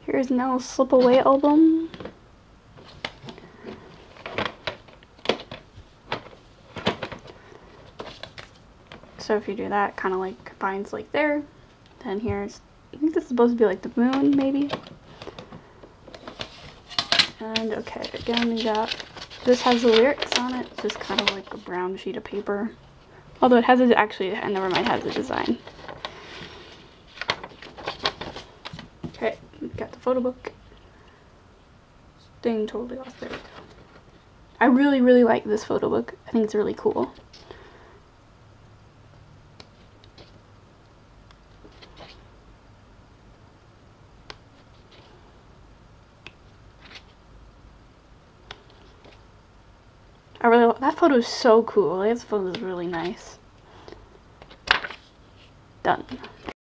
Here's NELL's Slip Away album. So if you do that, kind of like combines like there. Then here's, I think this is supposed to be like the moon, maybe. And okay, again we got, this has the lyrics on it. It's just kind of like a brown sheet of paper. Although it has it actually, and never mind, it has a design. Okay, we got the photo book. Thing totally lost. There we go. I really like this photo book. I think it's really cool. That photo is so cool. This photo is really nice. Done.